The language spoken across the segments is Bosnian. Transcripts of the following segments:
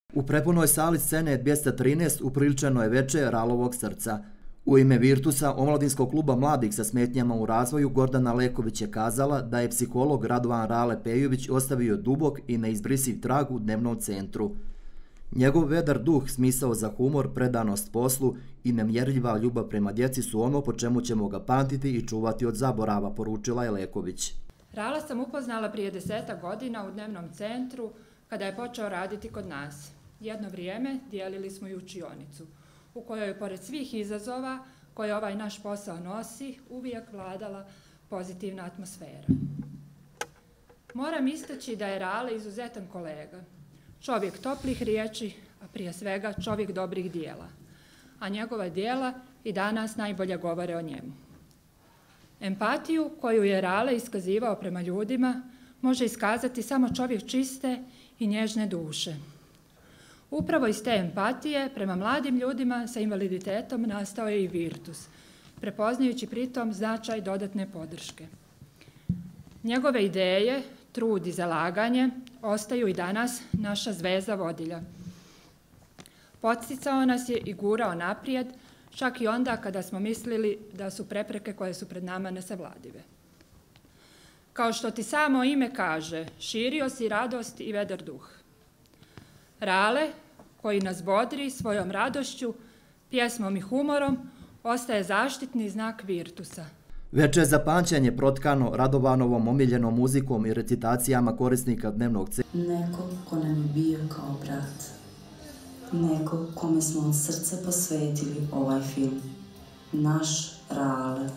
U prepunoj sali scene 213 upriličeno je veče Ralovog srca. U ime Virtusa omladinskog kluba mladih sa smetnjama u razvoju Gordana Leković je kazala da je psiholog Radovan Rale Pejović ostavio dubok i neizbrisiv trag u dnevnom centru. Njegov vedar duh, smisao za humor, predanost poslu i nemjerljiva ljubav prema djeci su ono po čemu ćemo ga pamtiti i čuvati od zaborava, poručila je Leković. Rala sam upoznala prije 10 godina u dnevnom centru kada je počeo raditi kod nas. Jedno vrijeme dijelili smo i učionicu, u kojoj je pored svih izazova koje ovaj naš posao nosi, uvijek vladala pozitivna atmosfera. Moram istaći da je Rale izuzetan kolega, čovjek toplih riječi, a prije svega čovjek dobrih dijela, a njegova dijela i danas najbolje govore o njemu. Empatiju koju je Rale iskazivao prema ljudima može iskazati samo čovjek čiste i nježne duše. Upravo iz te empatije prema mladim ljudima sa invaliditetom nastao je i Virtus, prepoznajući pritom značaj dodatne podrške. Njegove ideje, trud i zalaganje ostaju i danas naša zvezda vodilja. Podsticao nas je i gurao naprijed, čak i onda kada smo mislili da su prepreke koje su pred nama nesavladive. Kao što ti samo ime kaže, širio si radost i vedar duh. Rale, koji nas bodri svojom radošću, pjesmom i humorom, ostaje zaštitni znak Virtusa. Veče za pamćenje protkano Radovanovom omiljenom muzikom i recitacijama korisnika dnevnog centra. Neko ko nam je bio kao brat. Neko kome smo od srca posvetili ovaj film. Naš Rale.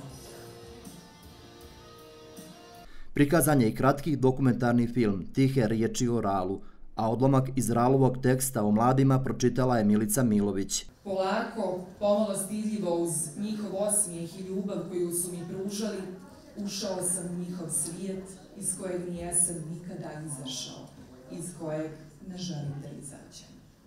Prikazan je i kratki dokumentarni film Tihe riječi o Ralu, a odlomak iz Ralovog teksta o mladima pročitala je Milica Milović. Polako, pomalo stidljivo uz njihov osmijeh i ljubav koju su mi pružali, ušao sam u njihov svijet iz kojeg nijesam nikada izašao, iz kojeg ne želim da izađem.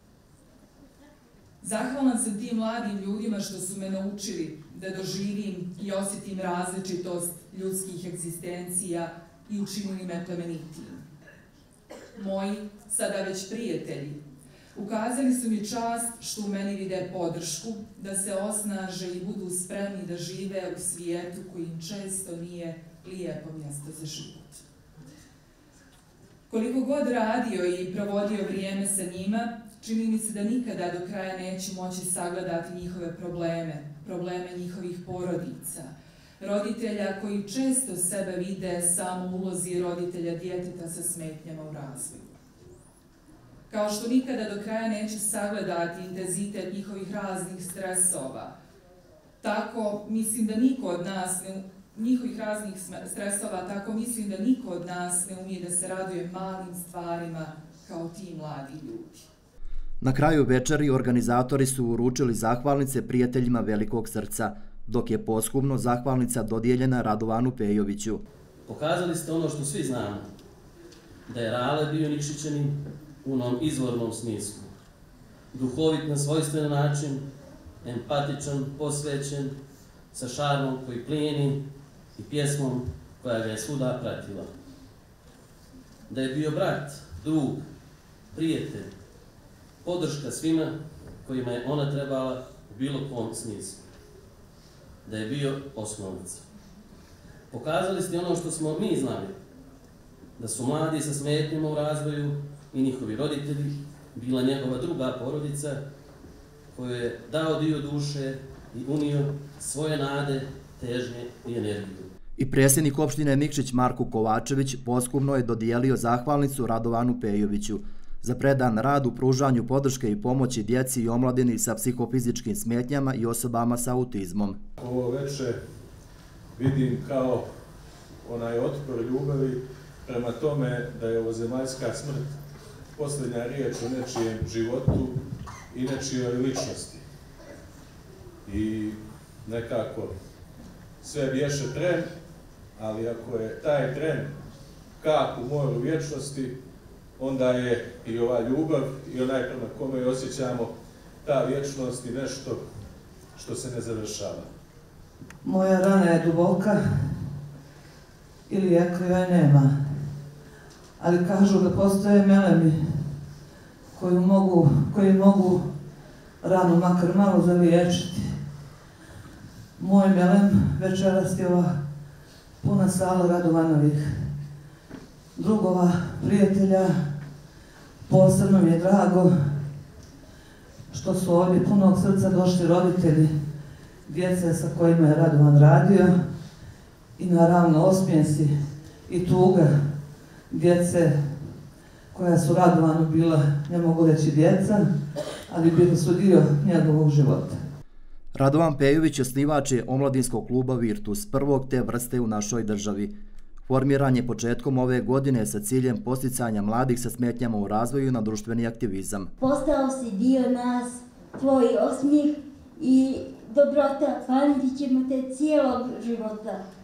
Zahvalan sam tim mladim ljudima što su me naučili da doživim i osjetim različitost ljudskih egzistencija i učinili me plemenitijim. Moji, sada već prijatelji, ukazali su mi čast što u meni vide podršku, da se osnaže i budu spremni da žive u svijetu koji im često nije lijepo mjesto za život. Koliko god radio i provodio vrijeme sa njima, čini mi se da nikada do kraja neću moći sagledati njihove probleme njihovih porodica, roditelja koji često sebe vide samo u ulozi roditelja djeteta sa smetnjama u razvoju. Kao što nikada do kraja neću sagledati intenzitet njihovih raznih stresova, tako mislim da niko od nas ne umije da se raduje malim stvarima kao ti mladi ljudi. Na kraju večeri organizatori su uručili zahvalnice prijateljima Velikog srca, dok je posthumno zahvalnica dodijeljena Radovanu Pejoviću. Pokazali ste ono što svi znamo, da je Rale bio Nikšićanin u onom izvornom smislu. Duhovit na svojstven način, empatičan, posvećen, sa šarmom koji plijeni i pjesmom koja ga je svuda pratila. Da je bio brat, drug, prijatelj, podrška svima kojima je ona trebala u bilo kom smislu. Da je bio osnovnica. Pokazali ste ono što smo mi znali, da su mladi sa smetnjama u razvoju i njihovi roditelji bila njegova druga porodica koju je dao dio duše i unio svoje nade, težnje i energiju. I predsjednik opštine Nikšić Marko Kovačević posthumno je dodijelio zahvalnicu Radovanu Pejoviću za predan rad u pružanju podrške i pomoći djeci i omladini sa psihofizičkim smetnjama i osobama sa autizmom. Ovo veče vidim kao onaj otpor ljubavi prema tome da je ovozemaljska smrt posljednja riječ o nečijem životu i nečijoj ličnosti. I nekako sve bješe tren, ali ako je taj tren kap u moru vječnosti, onda je i ova ljubav i onaj prema kome osjećamo ta vječnost i nešto što se ne završava. Moja rana je duboka ili ako joj nema, ali kažu da postoje melemi koji mogu ranu makar malo zaliječiti. Moj melem večeras je ova puna sala Radovanovih drugova, prijatelja. Posebno mi je drago što su ovdje punog srca došli roditelji djece sa kojima je Radovan radio i naravno osmijesi i tuga djece koja su Radovanu bila, ne mogu reći djeca, ali bili su dio njegovog života. Radovan Pejović osnivač je omladinskog kluba Virtus, prvog te vrste u našoj državi. Formiran je početkom ove godine sa ciljem posticanja mladih sa smetnjama u razvoju na društveni aktivizam. Postao si dio nas, tvoj osmijeh i dobrota, pamtit ćemo te cijelog života.